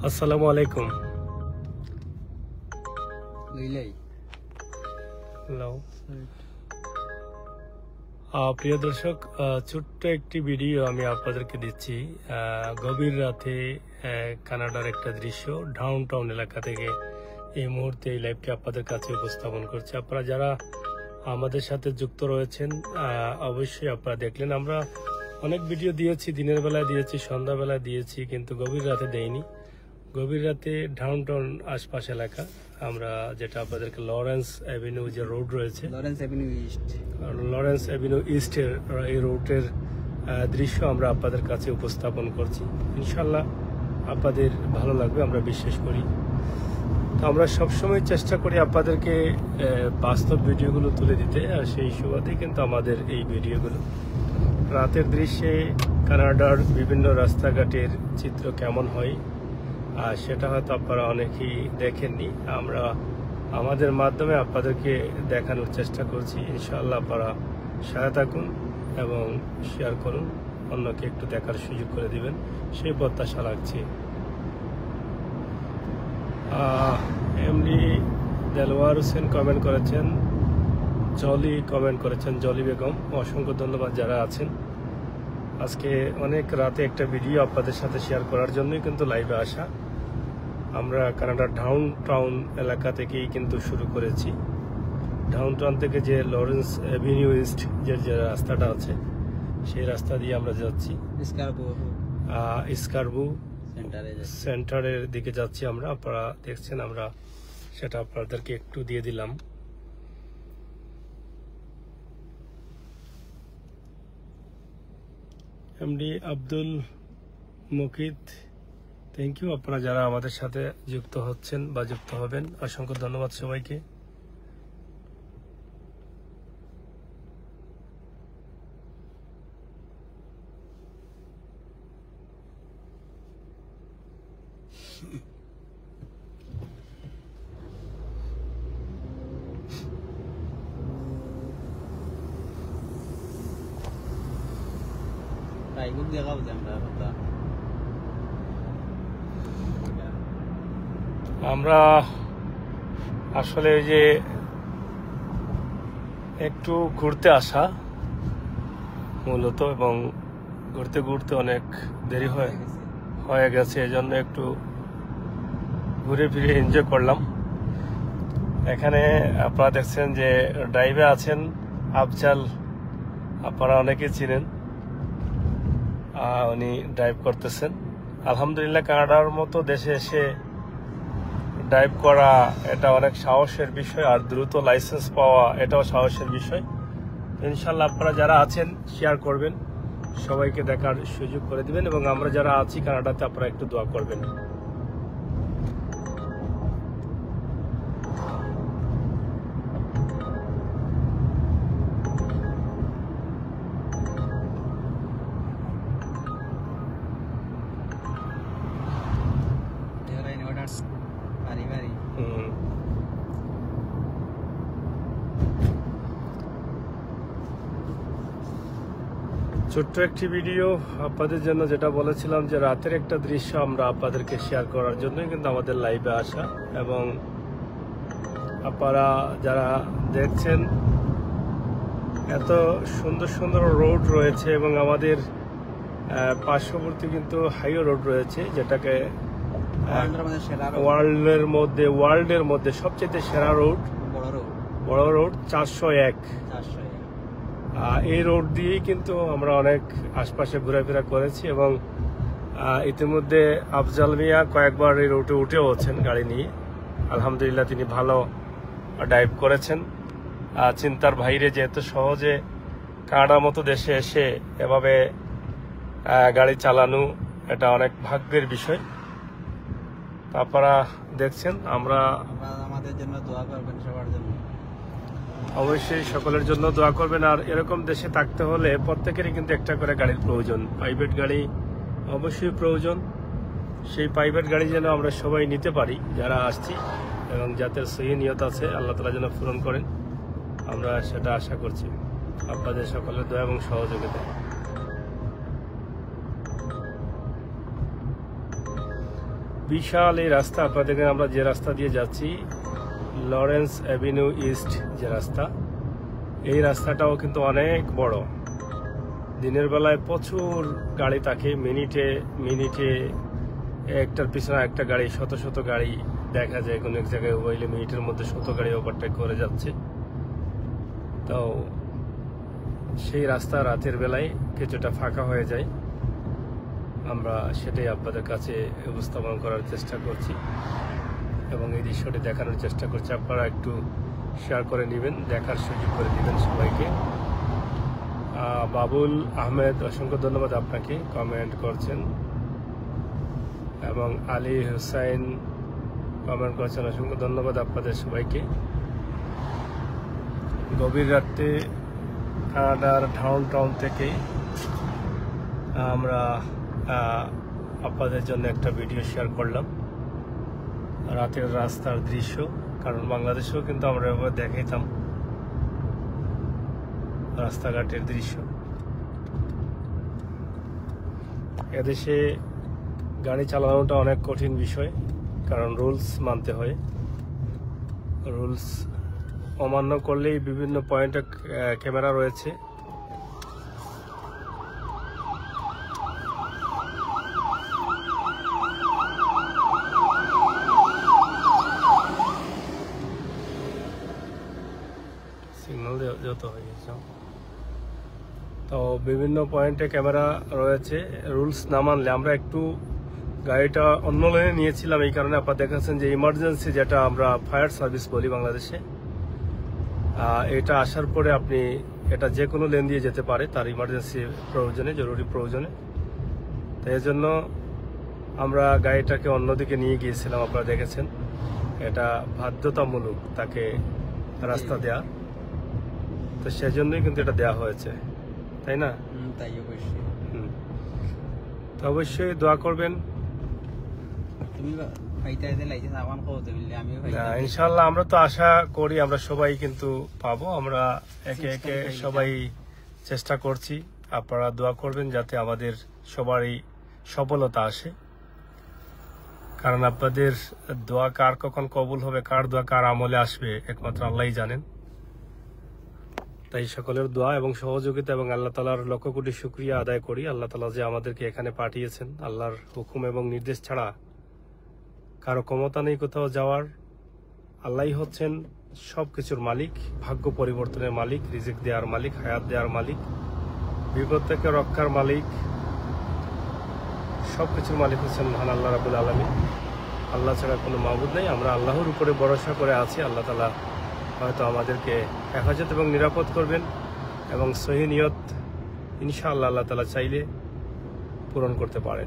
আসসালামু আলাইকুম। হ্যালো প্রিয় দর্শক, ছোট্ট একটি ভিডিও আমি আপনাদেরকে দিচ্ছি। গভীর রাতে কানাডার একটা দৃশ্য ডাউন টাউন এলাকা থেকে এই মুহূর্তে এই লাইভটি আপনাদের কাছে উপস্থাপন করছি। আপনারা যারা আমাদের সাথে যুক্ত রয়েছেন অবশ্যই আপনারা দেখলেন। আমরা অনেক ভিডিও দিয়েছি, দিনের বেলায় দিয়েছি, সন্ধ্যাবেলায় দিয়েছি, কিন্তু গভীর রাতে দেইনি। গভীর রাতে ডাউন টাউন আশপাশ এলাকা, আমরা যেটা আপনাদেরকে লরেন্স অ্যাভিনিউ যে রোড রয়েছে, লরেন্স অ্যাভিনিউ ইস্টের এই রোডের দৃশ্য আমরা আপনাদের কাছে উপস্থাপন করছি। ইনশাল্লাহ আপনাদের ভালো লাগবে আমরা বিশ্বাস করি। তো আমরা সবসময় চেষ্টা করি আপনাদেরকে বাস্তব ভিডিওগুলো তুলে দিতে, আর সেই সুবাদেই কিন্তু আমাদের এই ভিডিওগুলো। রাতের দৃশ্যে কানাডার বিভিন্ন রাস্তাঘাটের চিত্র কেমন হয় সেটা হয়তো আপনারা অনেকেই দেখেননি। আমরা আমাদের মাধ্যমে আপনাদেরকে দেখানোর চেষ্টা করছি। ইনশাআল্লাহ আপনারা সাথে থাকুন এবং শেয়ার করুন, অন্যকে একটু দেখার সুযোগ করে দিবেন, সেই প্রত্যাশা রাখছি। এমডি দেলওয়ার হোসেন কমেন্ট করেছেন, জলি কমেন্ট করেছেন, জলি বেগম, অসংখ্য ধন্যবাদ যারা আছেন। আজকে অনেক রাতে একটা ভিডিও আপনাদের সাথে শেয়ার করার জন্যই কিন্তু লাইভে আসা। আমরা কানাডার ডাউন টাউন এলাকা থেকেই কিন্তু শুরু করেছি। ডাউন টাউন থেকে যে লরেন্স অ্যাভিনিউ ইস্ট যে রাস্তাটা আছে, সেই রাস্তা দিয়ে আমরা যাচ্ছি স্কারবু সেন্টারের দিকে যাচ্ছি আমরা। আপনারা দেখছেন, আমরা সেটা আপনাদেরকে একটু দিয়ে দিলাম। MD Abdul Mukit, thank you. আপনারা যারা আমাদের সাথে যুক্ত হচ্ছেন বা যুক্ত হবেন, অসংখ্য ধন্যবাদ সবাইকে। আমরা আসলে যে একটু ঘুরতে আসা মূলত, এবং ঘুরতে ঘুরতে অনেক দেরি হয়ে গেছে, এজন্য একটু ঘুরে ফিরে এনজয় করলাম। এখানে আপনারা দেখছেন যে ড্রাইভে আছেন আফজাল, আপনারা অনেকে চিনেন, উনি ড্রাইভ করতেছেন। আলহামদুলিল্লাহ, কানাডার মতো দেশে এসে ড্রাইভ করা এটা অনেক সাহসের বিষয়, আর দ্রুত লাইসেন্স পাওয়া এটাও সাহসের বিষয়। ইনশাল্লাহ আপনারা যারা আছেন শেয়ার করবেন, সবাইকে দেখার সুযোগ করে দিবেন, এবং আমরা যারা আছি কানাডাতে আপনারা একটু দোয়া করবেন। ছোট্ট একটি ভিডিও আপনাদের জন্য, যেটা বলেছিলাম যে রাতের একটা দৃশ্য আমরা আপনাদেরকে শেয়ার করার জন্যই কিন্তু আমাদের লাইভে আসা। এবং আপনারা যারা দেখছেন, এত সুন্দর সুন্দর রোড রয়েছে, এবং আমাদের পার্শ্ববর্তী কিন্তু হাইওয়ে রোড রয়েছে, যেটাকে ওয়ার্ল্ডের মধ্যে সবচেয়ে সেরা রোড, বড় রোড 401। এই রোড দিয়েই কিন্তু আমরা অনেক আশপাশে ঘোরাফেরা করেছি, এবং ইতিমধ্যে আফজাল মিয়া কয়েকবার এই রোডে উঠেও আছেন গাড়ি নিয়ে। আলহামদুলিল্লাহ তিনি ভালো ড্রাইভ করেছেন। চিন্তার বাইরে যে এত সহজে কানাডার মতো দেশে এসে এভাবে গাড়ি চালানো, এটা অনেক ভাগ্যের বিষয়। আপনারা দেখছেন, আমরা আমাদের জন্য দোয়া করবেন, সবার জন্য অবশ্যই সকলের জন্য দোয়া করবেন। আর এরকম দেশে থাকতে হলে প্রত্যেকেরই কিন্তু একটা করে গাড়ির প্রয়োজন, প্রাইভেট গাড়ি অবশ্যই প্রয়োজন। সেই প্রাইভেট গাড়ি যেন আমরা সবাই নিতে পারি যারা আসছি, এবং যাদের সহি নিয়ত আছে আল্লাহ তাআলা যেন পূরণ করেন, আমরা সেটা আশা করছি। আপনাদের সকলের দোয়া এবং সহযোগিতা। বিশাল এই রাস্তা। আপনারা দেখেন আমরা যে রাস্তা দিয়ে যাচ্ছি, লরেন্স অ্যাভিনিউ ইস্ট যে রাস্তা, এই রাস্তাটাও কিন্তু অনেক বড়। দিনের বেলায় প্রচুর গাড়ি থাকে, মিনিটে মিনিটে একটার পিছনে একটা গাড়ি, শত শত গাড়ি দেখা যায়। কোনো এক জায়গায় হইলে মিনিটের মধ্যে 100 গাড়ি ওভারটেক করে যাচ্ছে। তো সেই রাস্তা রাতের বেলায় কিছুটা ফাঁকা হয়ে যায়। আমরা সেটাই আপনাদের কাছে উপস্থাপন করার চেষ্টা করছি এবং এই দৃশ্যটি দেখানোর চেষ্টা করছি। আপনারা একটু শেয়ার করে নেবেন, দেখার সুযোগ করে দিবেন সবাইকে। বাবুল আহমেদ, অসংখ্য ধন্যবাদ আপনাকে, কমেন্ট করছেন। এবং আলী হুসাইন কমেন্ট করছেন, অসংখ্য ধন্যবাদ আপনাদের সবাইকে। গভীর রাতে কানাডার ডাউনটাউন থেকে আমরা আপনাদের জন্য একটা ভিডিও শেয়ার করলাম, রাতের রাস্তার দৃশ্য। কারণ বাংলাদেশেও কিন্তু আমরা এবার দেখাইতাম রাস্তাঘাটের দৃশ্য। এদেশে গাড়ি চালানোটা অনেক কঠিন বিষয়, কারণ রুলস মানতে হয়। রুলস অমান্য করলেই বিভিন্ন পয়েন্টে ক্যামেরা রয়েছে। সিগন্যাল যত হয়ে গেছে, তো বিভিন্ন পয়েন্টে ক্যামেরা রয়েছে। রুলস না মানলে, আমরা একটু গাড়িটা অন্য লাইনে নিয়েছিলাম, এই কারণে আপনারা দেখাচ্ছেন যে ইমার্জেন্সি, যেটা আমরা ফায়ার সার্ভিস বলি বাংলাদেশে, এটা আসার পরে আপনি এটা যে কোনো লেন দিয়ে যেতে পারে তার ইমার্জেন্সি প্রয়োজনে, জরুরি প্রয়োজনে। তো এই জন্য আমরা গাড়িটাকে অন্যদিকে নিয়ে গিয়েছিলাম। আপনারা দেখেছেন এটা বাধ্যতামূলক তাকে রাস্তা দেয়া, তো সেজন্যই কিন্তু এটা দেওয়া হয়েছে, তাই না? তাই অবশ্যই। তো অবশ্যই দোয়া করবেন। তুমি ফাইটাইতে লাইসেন্স আমান কওতে বললে আমিও ইনশাআল্লাহ আমরা তো আশা করি আমরা সবাই কিন্তু পাবো। আমরা একে একে সবাই চেষ্টা করছি। আপনারা দোয়া করবেন যাতে আমাদের সবারই সফলতা আসে, কারণ আপনাদের দোয়া কার কখন কবুল হবে, কার দোয়া কার আমলে আসবে একমাত্র আল্লাহই জানেন। তাই সকলের দোয়া এবং সহযোগিতা এবং আল্লাহ তাআলার লক্ষ কোটি শুকরিয়া আদায় করি। আল্লাহ তাআলা যে আমাদেরকে এখানে পাঠিয়েছেন, আল্লাহর হুকুম এবং নির্দেশ ছাড়া কারো ক্ষমতা নেই কোথাও যাওয়ার। আল্লাহই হচ্ছেন সবকিছুর মালিক, ভাগ্য পরিবর্তনের মালিক, রিজিক দেওয়ার মালিক, হায়াত দেওয়ার মালিক, বিপদ থেকে রক্ষার মালিক, সবকিছুর মালিক হচ্ছেন মহান আল্লাহ রাব্বুল আলামিন। আল্লাহ ছাড়া কোনো মাবুদ নেই। আমরা আল্লাহর উপরে ভরসা করে আছি। আল্লাহ তাআলা হয়তো আমাদেরকে হেফাজত এবং নিরাপদ করবেন এবং সহি নিয়ত ইনশাআল্লাহ আল্লাহ তাআলা চাইলে পূরণ করতে পারেন।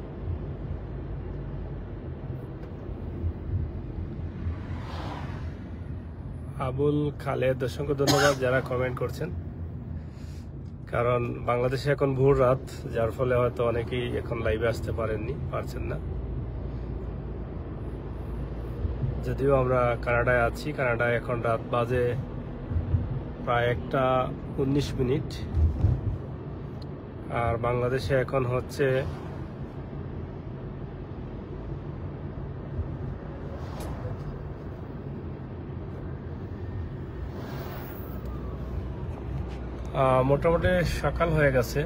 আবুল খালেদ, অসংখ্য ধন্যবাদ যারা কমেন্ট করছেন। কারণ বাংলাদেশে এখন ভোর রাত, যার ফলে হয়তো অনেকেই এখন লাইভে আসতে পারছেন না। যদিও আমরা কানাডায় আছি, কানাডায় এখন রাত বাজে প্রায় 1:19, আর বাংলাদেশে এখন হচ্ছে মোটামুটি সকাল হয়ে গেছে।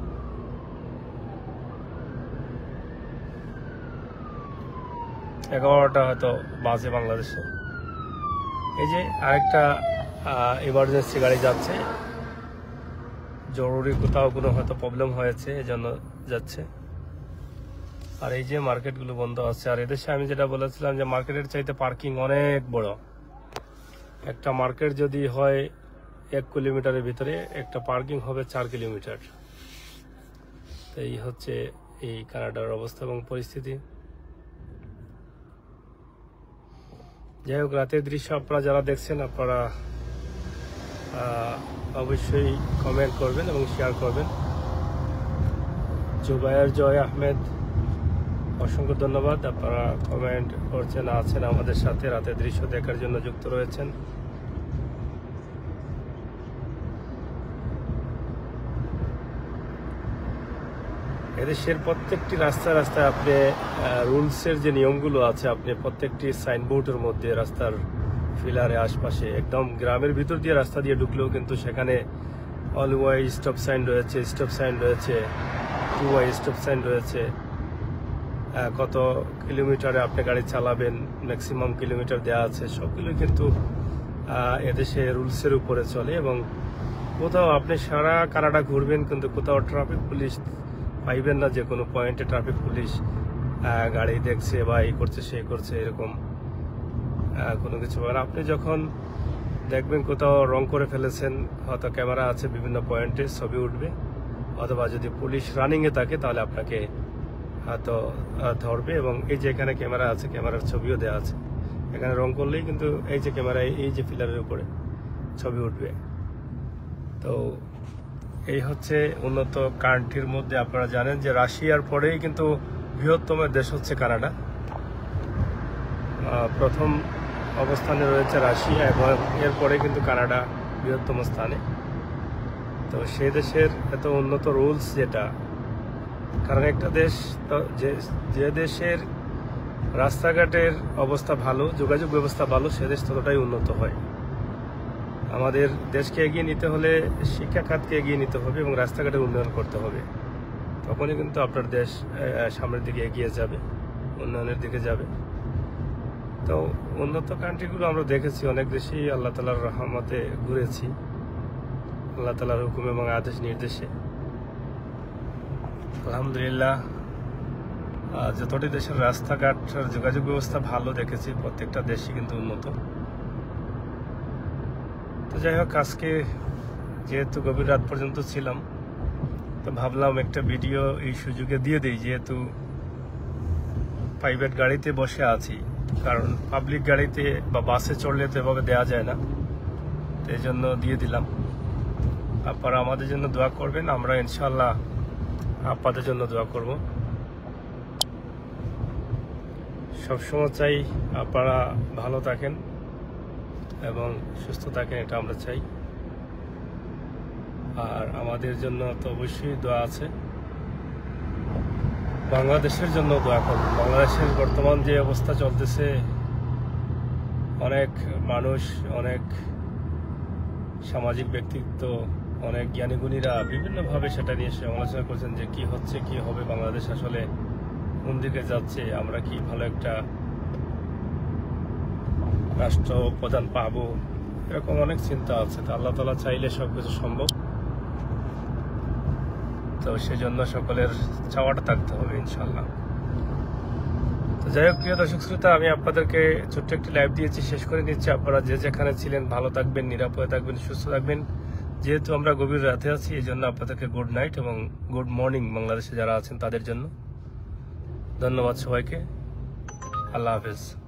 এগারোটা হয়তো বাজে বাংলাদেশে। এই যে আরেকটা ইমার্জেন্সি গাড়ি যাচ্ছে, জরুরি কোথাও কোনো হয়তো প্রবলেম হয়েছে এজন্য যাচ্ছে। আর এই যে মার্কেটগুলো বন্ধ আছে। আর এদেশে আমি যেটা বলেছিলাম যে মার্কেটের চাইতে পার্কিং অনেক বড়। একটা মার্কেট যদি হয় 1 কিলোমিটারের ভিতরে, একটা পার্কিং হবে 4 কিলোমিটার। তো এই হচ্ছে এই কানাডার অবস্থা এবং পরিস্থিতি। যাই হোক, রাতের দৃশ্য আপনারা যারা দেখছেন, আপনারা অবশ্যই কমেন্ট করবেন এবং শেয়ার করবেন। জুবায়ের জয় আহমেদ, অসংখ্য ধন্যবাদ। আপনারা কমেন্ট করছেন, আছেন আমাদের সাথে, রাতের দৃশ্য দেখার জন্য যুক্ত রয়েছেন। এদেশের প্রত্যেকটি রাস্তায় রাস্তায় আপনি রুলসের যে নিয়মগুলো আছে আপনি প্রত্যেকটি সাইনবোর্ডের মধ্যে রাস্তার ফিলারে আশপাশে একদম গ্রামের ভিতর দিয়ে রাস্তা দিয়ে ঢুকলেও কিন্তু সেখানে অল ওয়াই স্টপ সাইন রয়েছে, স্টপ সাইন রয়েছে, 2 ওয়াই স্টপ সাইন রয়েছে, কত কিলোমিটারে আপনি গাড়ি চালাবেন ম্যাক্সিমাম কিলোমিটার দেওয়া আছে। সবগুলো কিন্তু এদেশে রুলসের উপরে চলে এবং কোথাও আপনি সারা কানাডা ঘুরবেন কিন্তু কোথাও ট্রাফিক পুলিশ পাইবেন না যে কোনো পয়েন্টে ট্রাফিক পুলিশ গাড়ি দেখছে বা এই করছে সে করছে এরকম কোনো কিছু। আপনি যখন দেখবেন কোথাও রং করে ফেলেছেন, হয়তো ক্যামেরা আছে বিভিন্ন পয়েন্টে ছবি উঠবে, অথবা যদি পুলিশ রানিংয়ে থাকে তাহলে আপনাকে হয়তো ধরবে। এবং এই যে এখানে ক্যামেরা আছে, ক্যামেরার ছবিও দেওয়া আছে, এখানে রং করলেই কিন্তু এই যে ক্যামেরায় এই যে পিলারের উপরে ছবি উঠবে। তো এই হচ্ছে উন্নত কান্ট্রির মধ্যে। আপনারা জানেন যে রাশিয়ার পরেই কিন্তু বৃহত্তম দেশ হচ্ছে কানাডা। প্রথম অবস্থানে রয়েছে রাশিয়া এবং এরপরে কিন্তু কানাডা বৃহত্তম স্থানে। তো সেই দেশের এত উন্নত রুলস, যেটা কারণ একটা দেশ যে দেশের রাস্তাঘাটের অবস্থা ভালো, যোগাযোগ ব্যবস্থা ভালো, সে দেশ ততটাই উন্নত হয়। আমাদের দেশকে এগিয়ে নিতে হলে শিক্ষা খাতকে এগিয়ে নিতে হবে এবং রাস্তাঘাটের উন্নয়ন করতে হবে, তখনই কিন্তু আপনার দেশ সামনের দিকে এগিয়ে যাবে, উন্নয়নের দিকে যাবে। তো উন্নত কান্ট্রিগুলো আমরা দেখেছি, অনেক দেশেই আল্লাহ তাআলার রহমতে ঘুরেছি, আল্লাহ তাআলার হুকুম এবং আদেশ নির্দেশে। আলহামদুলিল্লাহ, যতটি দেশের রাস্তাঘাট যোগাযোগ ব্যবস্থা ভালো দেখেছি, প্রত্যেকটা দেশই কিন্তু উন্নত। তো যাই হোক, আজকে যেহেতু গভীর রাত পর্যন্ত ছিলাম, তো ভাবলাম একটা ভিডিও এই সুযোগে দিয়ে দিই, যেহেতু প্রাইভেট গাড়িতে বসে আছি, কারণ পাবলিক গাড়িতে বা বাসে চড়লে তো এভাবে দেওয়া যায় না, তো এই জন্য দিয়ে দিলাম। আপনারা আমাদের জন্য দোয়া করবেন, আমরা ইনশাল্লাহ আপনাদের জন্য দোয়া করব। সবসময় চাই আপনারা ভালো থাকেন এবং সুস্থ থাকেন, এটা আমরা চাই। আর আমাদের জন্য তো অবশ্যই দোয়া আছে, বাংলাদেশের জন্য দোয়া করবেন। বাংলাদেশের বর্তমান যে অবস্থা চলতেছে, অনেক মানুষ, অনেক সামাজিক ব্যক্তিত্ব, অনেক জ্ঞানীগুণীরা বিভিন্নভাবে সেটা নিয়ে সমালোচনা করছেন যে কি হচ্ছে, কি হবে, বাংলাদেশ আসলে কোন দিকে যাচ্ছে, আমরা কি ভালো একটা রাষ্ট্র প্রধান পাবো, এরকম অনেক চিন্তা আছে। তো আল্লাহ তাআলা চাইলে সবকিছু সম্ভব, তো সেজন্য সকলের চাওয়াটা থাকতে হবে ইনশাল্লাহ। তো যাই হোক, প্রিয় দর্শক শ্রোতা, আমি আপনাদেরকে ছোট্ট একটি লাইভ দিয়েছি, শেষ করে নিচ্ছি। আপনারা যে যেখানে ছিলেন ভালো থাকবেন, নিরাপদে থাকবেন, সুস্থ থাকবেন। যেহেতু আমরা গভীর রাতে আছি, এই জন্য আপনাদেরকে গুড নাইট এবং গুড মর্নিং বাংলাদেশে যারা আছেন তাদের জন্য। ধন্যবাদ সবাইকে, আল্লাহ হাফেজ।